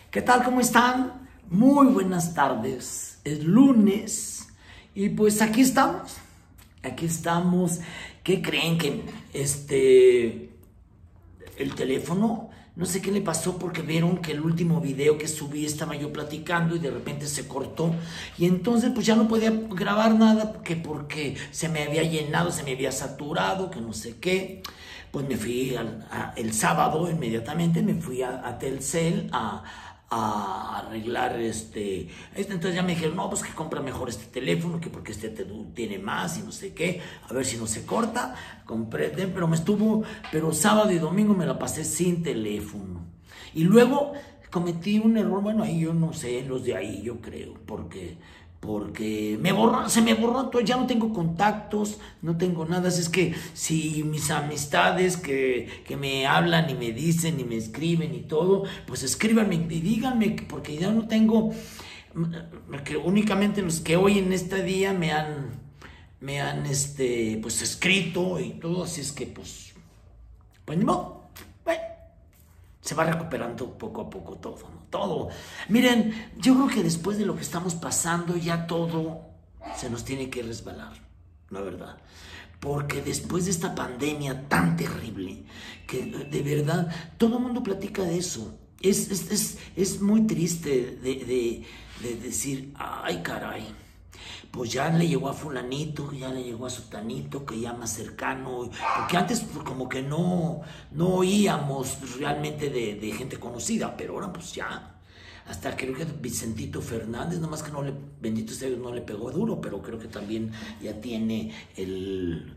¿Qué tal? ¿Cómo están? Muy buenas tardes. Es lunes y pues aquí estamos. Aquí estamos. ¿Qué creen? Que el teléfono, no sé qué le pasó porque vieron que el último video que subí estaba yo platicando y de repente se cortó. Y entonces pues ya no podía grabar nada porque se me había llenado, se me había saturado, que no sé qué. Pues me fui el sábado inmediatamente, me fui a Telcel a arreglar entonces ya me dijeron, no, pues que compra mejor este teléfono, que porque tiene más y no sé qué, a ver si no se corta. Compré, pero sábado y domingo me la pasé sin teléfono. Y luego cometí un error, bueno, ahí yo no sé, los de ahí yo creo, porque se me borró todo, ya no tengo contactos, no tengo nada. Así es que si mis amistades que me hablan y me dicen y me escriben y todo, pues escríbanme y díganme, porque ya no tengo, que únicamente los que hoy en este día me han pues escrito y todo. Así es que pues ni modo. Se va recuperando poco a poco todo, ¿no? Todo. Miren, yo creo que después de lo que estamos pasando, ya todo se nos tiene que resbalar, la verdad. Porque después de esta pandemia tan terrible, que de verdad todo el mundo platica de eso. Es muy triste de decir, ay caray, pues ya le llegó a fulanito, ya le llegó a sutanito, que ya más cercano, porque antes pues, como que no oíamos realmente de gente conocida, pero ahora pues ya, hasta creo que Vicentito Fernández, nomás que bendito sea Dios, no le pegó duro, pero creo que también ya tiene el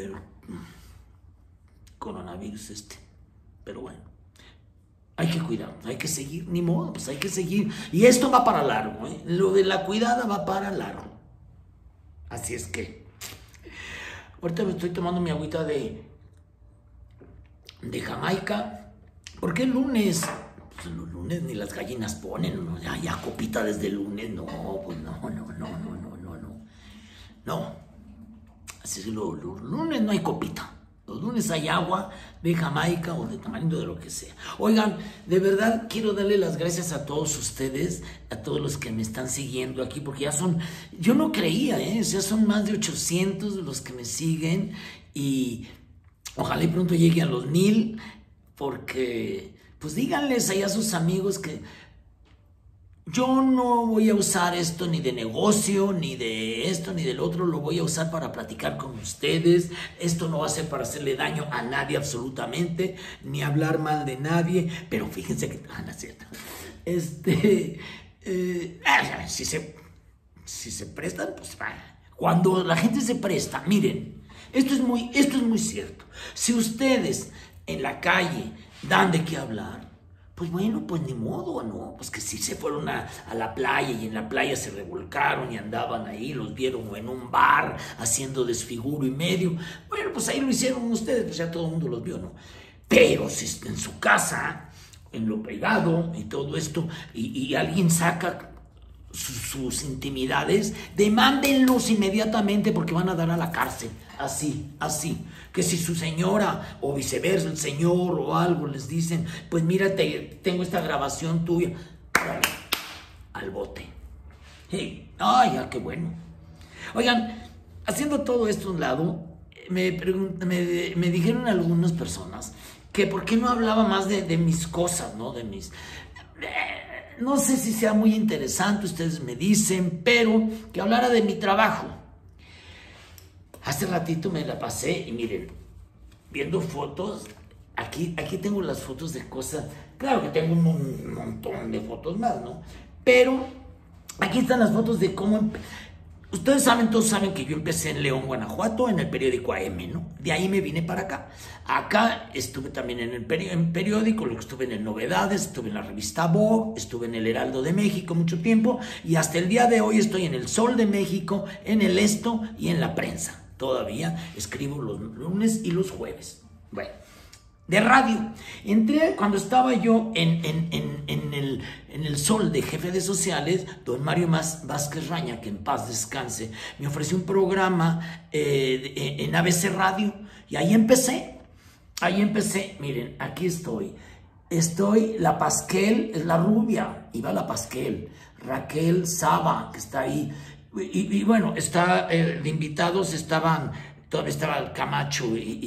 coronavirus pero bueno. Hay que cuidarnos, hay que seguir, ni modo, pues hay que seguir. Y esto va para largo, ¿eh? Lo de la cuidada va para largo. Así es que ahorita me estoy tomando mi agüita de Jamaica. ¿Por qué el lunes? Pues los lunes ni las gallinas ponen, ¿no? Ya copita desde el lunes. No, pues no. No. Así es que los lunes no hay copita. Los lunes hay agua de Jamaica o de tamarindo, de lo que sea. Oigan, de verdad quiero darle las gracias a todos ustedes, a todos los que me están siguiendo aquí, porque ya son, yo no creía, ya son más de 800 los que me siguen y ojalá y pronto llegue a los 1000, porque pues díganles ahí a sus amigos que yo no voy a usar esto ni de negocio, ni de esto, ni del otro. Lo voy a usar para platicar con ustedes. Esto no va a ser para hacerle daño a nadie absolutamente, ni hablar mal de nadie. Pero fíjense que... no es cierto. Si se prestan, pues cuando la gente se presta, miren, esto es muy cierto. Si ustedes en la calle dan de qué hablar, pues bueno, pues ni modo, ¿no? Pues que si se fueron a la playa y en la playa se revolcaron y andaban ahí, los vieron o en un bar haciendo desfiguro y medio, bueno, pues ahí lo hicieron ustedes, pues ya todo el mundo los vio, ¿no? Pero si en su casa, en lo privado y todo esto, y alguien saca sus intimidades, demándenlos inmediatamente porque van a dar a la cárcel, así, que si su señora o viceversa, el señor o algo les dicen, pues mira, tengo esta grabación tuya, al bote. Hey, ay, ya, qué bueno. Oigan, haciendo todo esto a un lado, me dijeron algunas personas que por qué no hablaba más de mis cosas, ¿no? No sé si sea muy interesante, ustedes me dicen, pero que hablara de mi trabajo. Hace ratito me la pasé y miren, viendo fotos, aquí tengo las fotos de cosas, claro que tengo un montón de fotos más, ¿no? Pero aquí están las fotos de cómo... Ustedes todos saben que yo empecé en León, Guanajuato, en el periódico AM, ¿no? De ahí me vine para acá. Acá estuve también en el periódico, luego estuve en el Novedades, estuve en la revista Vogue, estuve en el Heraldo de México mucho tiempo y hasta el día de hoy estoy en el Sol de México, en el Esto y en la prensa. Todavía escribo los lunes y los jueves. Bueno, de radio. Entré cuando estaba yo en el Sol de jefe de sociales, don Mario Vázquez Raña, que en paz descanse, me ofreció un programa en ABC Radio y ahí empecé, miren, aquí estoy. la Pasquel, es la rubia, iba la Pasquel, Raquel Saba, que está ahí, y bueno, de invitados todavía estaba Camacho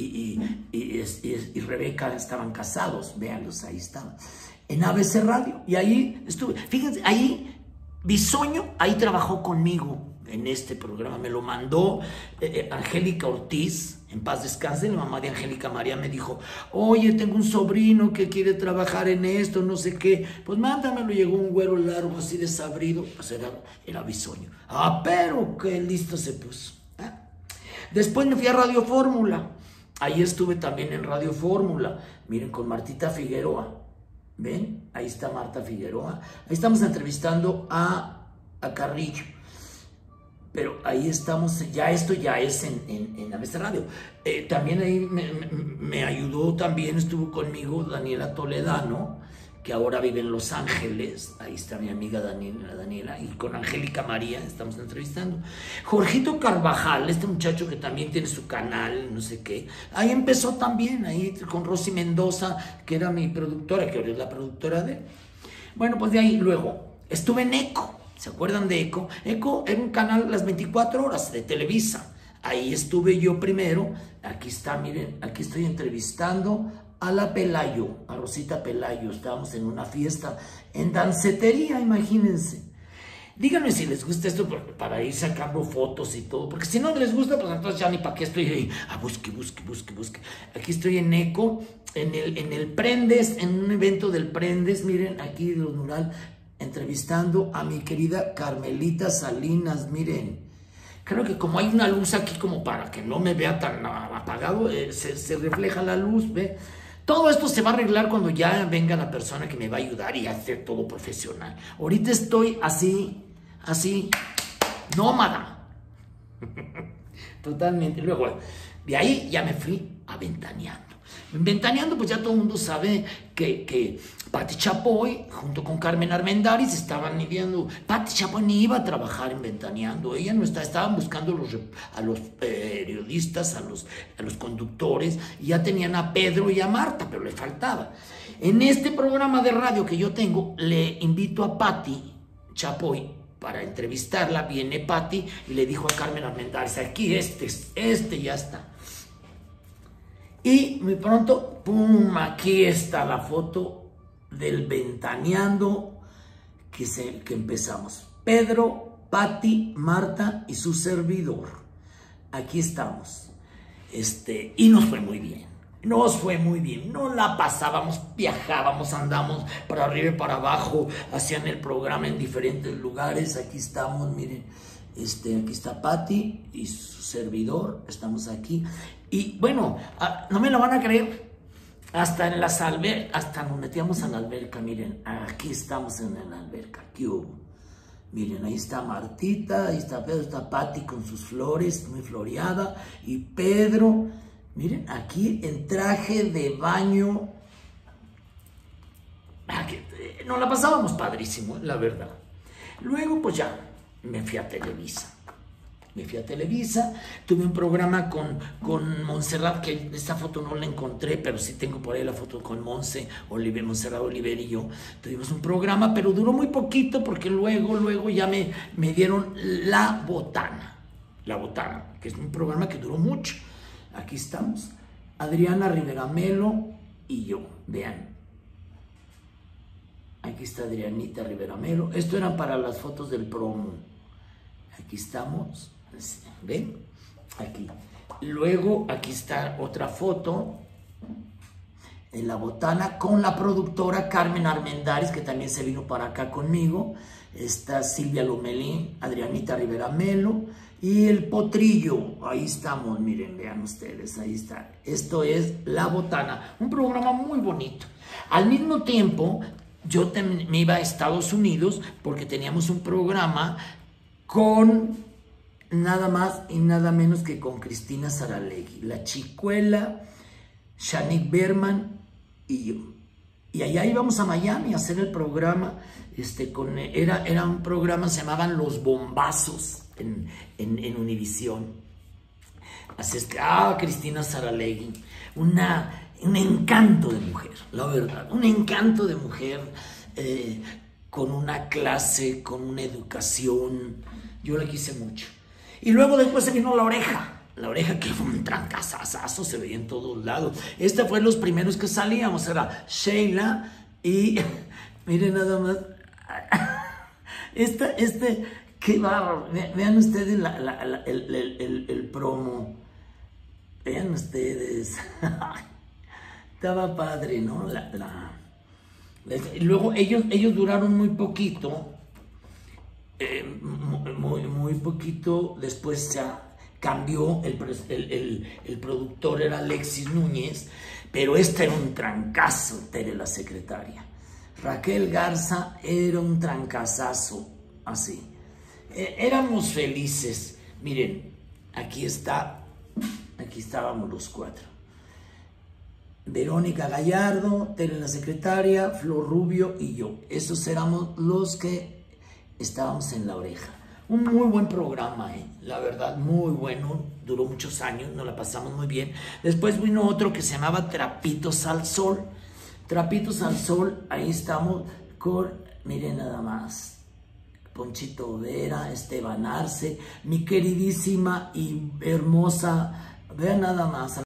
y Rebeca, estaban casados, véanlos, ahí estaban, en ABC Radio, y ahí estuve, fíjense, ahí Bisoño, ahí trabajó conmigo en este programa, me lo mandó Angélica Ortiz, en paz descanse, la mamá de Angélica María me dijo, oye, tengo un sobrino que quiere trabajar en esto, no sé qué, pues mándamelo, llegó un güero largo así desabrido, pues era Bisoño. Ah, pero qué listo se puso. Después me fui a Radio Fórmula, ahí estuve también en Radio Fórmula, miren, con Martita Figueroa, ¿ven? Ahí está Marta Figueroa, ahí estamos entrevistando a Carrillo. Pero ahí estamos, esto ya es en ABC Radio. También ahí me ayudó, también estuvo conmigo Daniela Toledano, que ahora vive en Los Ángeles. Ahí está mi amiga Daniela, y con Angélica María estamos entrevistando. Jorgito Carvajal, este muchacho que también tiene su canal, no sé qué. Ahí empezó también, ahí con Rosy Mendoza, que era mi productora, que ahora es la productora de él. Bueno, pues de ahí luego estuve en ECO. ¿Se acuerdan de ECO? ECO era un canal las 24 horas de Televisa. Ahí estuve yo primero. Aquí está, miren, aquí estoy entrevistando a la Pelayo, a Rosita Pelayo. Estábamos en una fiesta en dancetería, imagínense. Díganme si les gusta esto para ir sacando fotos y todo, porque si no les gusta, pues entonces ya ni para qué estoy ahí. Busque. Aquí estoy en ECO, en el Prendes, en un evento del Prendes, miren, aquí de los mural, entrevistando a mi querida Carmelita Salinas, miren. Creo que como hay una luz aquí como para que no me vea tan apagado, se refleja la luz, ¿ve? Todo esto se va a arreglar cuando ya venga la persona que me va a ayudar y hacer todo profesional. Ahorita estoy así, nómada. Totalmente. Luego, de ahí ya me fui a Ventaneando. En Ventaneando, pues ya todo el mundo sabe que Pati Chapoy, junto con Carmen Armendáriz, estaban viendo. Pati Chapoy ni iba a trabajar en Ventaneando, ella no estaban buscando a los periodistas, a los conductores, y ya tenían a Pedro y a Marta, pero le faltaba. En este programa de radio que yo tengo, le invito a Pati Chapoy para entrevistarla. Viene Pati y le dijo a Carmen Armendáriz, aquí este ya está. Y muy pronto, ¡pum!, aquí está la foto del Ventaneando que empezamos. Pedro, Pati, Marta y su servidor. Aquí estamos. Y nos fue muy bien. Nos la pasábamos, viajábamos, andamos para arriba y para abajo, hacían el programa en diferentes lugares. Aquí estamos, miren. Aquí está Pati y su servidor, estamos aquí. Y bueno, no me lo van a creer, hasta nos metíamos a la alberca, miren, aquí estamos en la alberca, ¿qué hubo? Miren, ahí está Martita, ahí está Pedro, está Pati con sus flores, muy floreada, y Pedro, miren, aquí en traje de baño. Nos la pasábamos padrísimo, la verdad. Luego, pues ya, me fui a Televisa. Tuve un programa con Montserrat, que esta foto no la encontré, pero sí tengo por ahí la foto con Montserrat Oliver y yo. Tuvimos un programa, pero duró muy poquito porque luego ya me dieron La Botana, que es un programa que duró mucho. Aquí estamos, Adriana Rivera Melo y yo, vean. Aquí está Adrianita Rivera Melo. Esto eran para las fotos del promo. Aquí estamos, ¿ven? Aquí. Luego, aquí está otra foto en La Botana con la productora Carmen Armendáriz, que también se vino para acá conmigo. Está Silvia Lomelín, Adrianita Rivera Melo y el Potrillo. Ahí estamos, miren, vean ustedes, ahí está. Esto es La Botana, un programa muy bonito. Al mismo tiempo, yo me iba a Estados Unidos porque teníamos un programa con nada más y nada menos que con Cristina Saralegui, la Chicuela, Shanique Berman y yo. Y allá íbamos a Miami a hacer el programa, era un programa, se llamaban Los Bombazos en Univisión. Así es que, Cristina Saralegui, una un encanto de mujer, la verdad, un encanto de mujer, con una clase, con una educación. Yo la quise mucho. Y luego después se vino La Oreja que fue un trancazazazo, se veía en todos lados. Este fue los primeros que salíamos, era Sheila y miren nada más, qué bárbaro. Vean ustedes el promo, vean ustedes, estaba padre, ¿no? Luego ellos duraron muy poquito, muy poquito, después se cambió, el productor era Alexis Núñez, pero este era un trancazo, Tere la secretaria. Raquel Garza era un trancazazo, así. Éramos felices. Miren, aquí estábamos los cuatro. Verónica Gallardo, Tere la secretaria, Flor Rubio y yo. Esos éramos los que estábamos en La Oreja. Un muy buen programa, la verdad, muy bueno. Duró muchos años, nos la pasamos muy bien. Después vino otro que se llamaba Trapitos al Sol. Trapitos al Sol, ahí estamos con, miren nada más, Ponchito Vera, Esteban Arce, mi queridísima y hermosa, vean nada más.